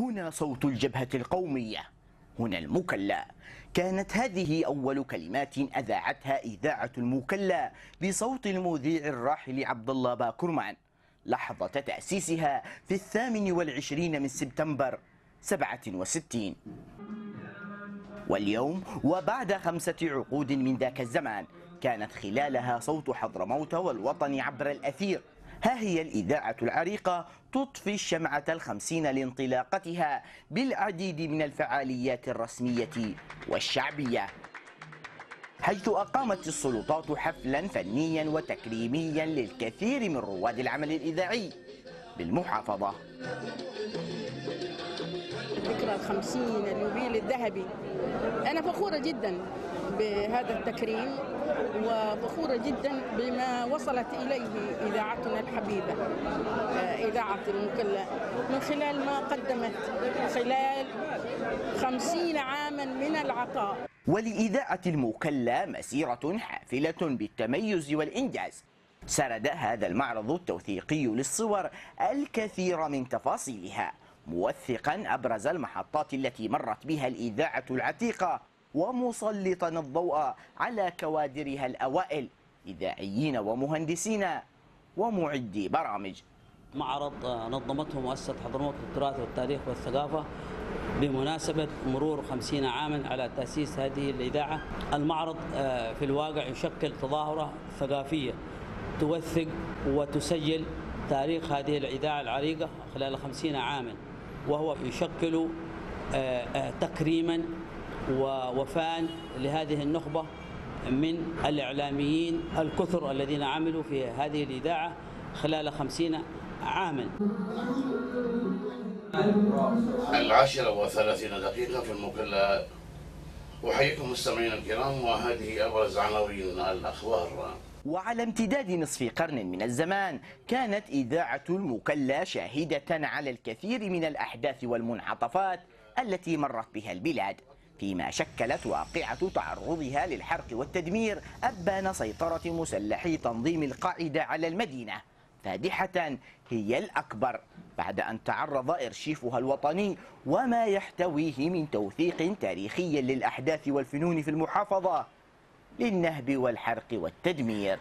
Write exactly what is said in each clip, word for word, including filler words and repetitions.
هنا صوت الجبهة القومية، هنا المكلا. كانت هذه أول كلمات أذاعتها إذاعة المكلا بصوت المذيع الراحل عبد الله باكرمان لحظة تأسيسها في الثامن والعشرين من سبتمبر سبعة وستين. واليوم وبعد خمسة عقود من ذاك الزمان كانت خلالها صوت حضرموت والوطن عبر الأثير. ها هي الإذاعة العريقة تطفي الشمعة الخمسين لانطلاقتها بالعديد من الفعاليات الرسمية والشعبية، حيث أقامت السلطات حفلا فنيا وتكريميا للكثير من رواد العمل الإذاعي بالمحافظة. ذكرى الخمسين اليوبيل الذهبي، أنا فخورة جدا بهذا التكريم وفخورة جدا بما وصلت إليه إذاعتنا الحبيبة إذاعة المكلا من خلال ما قدمت خلال خمسين عاما من العطاء. ولإذاعة المكلا مسيرة حافلة بالتميز والإنجاز. سرد هذا المعرض التوثيقي للصور الكثير من تفاصيلها، موثقا أبرز المحطات التي مرت بها الإذاعة العتيقة ومسلطا الضوء على كوادرها الأوائل إذاعيين ومهندسين ومعدي برامج. معرض نظمته مؤسسة حضرموت للتراث والتاريخ والثقافة بمناسبة مرور خمسين عاما على تأسيس هذه الإذاعة. المعرض في الواقع يشكل تظاهرة ثقافية توثق وتسجل تاريخ هذه الإذاعة العريقة خلال خمسين عاما، وهو يشكل تكريما ووفاء لهذه النخبة من الإعلاميين الكثر الذين عملوا في هذه الإذاعة خلال خمسين عاما. العاشرة وثلاثين دقيقة في المكلا. أحييكم مستمعينا الكرام، وهذه أبرز عناوين الأخبار. وعلى امتداد نصف قرن من الزمان كانت إذاعة المكلا شاهدة على الكثير من الأحداث والمنعطفات التي مرت بها البلاد، فيما شكلت واقعة تعرضها للحرق والتدمير أبان سيطرة مسلحي تنظيم القاعدة على المدينة فادحة هي الأكبر، بعد أن تعرض إرشيفها الوطني وما يحتويه من توثيق تاريخي للأحداث والفنون في المحافظة للنهب والحرق والتدمير.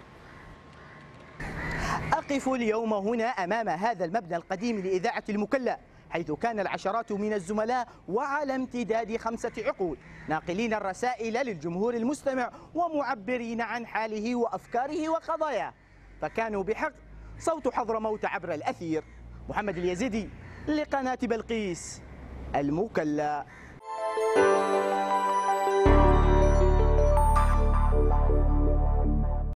أقف اليوم هنا أمام هذا المبنى القديم لإذاعة المكلا، حيث كان العشرات من الزملاء وعلى امتداد خمسة عقود ناقلين الرسائل للجمهور المستمع ومعبرين عن حاله وأفكاره وقضاياه، فكانوا بحق صوت حضرموت عبر الأثير. محمد اليزيدي لقناة بلقيس المكلا.